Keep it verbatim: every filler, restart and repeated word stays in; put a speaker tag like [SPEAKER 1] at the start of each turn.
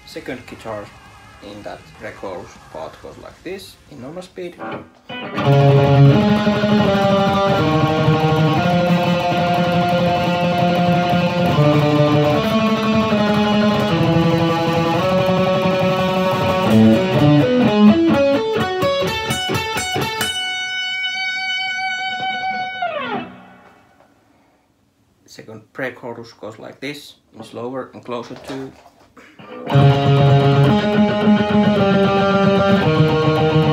[SPEAKER 1] second guitar in that pre-chorus part goes like this in normal speed. Second pre-chorus goes like this, in slower and closer to.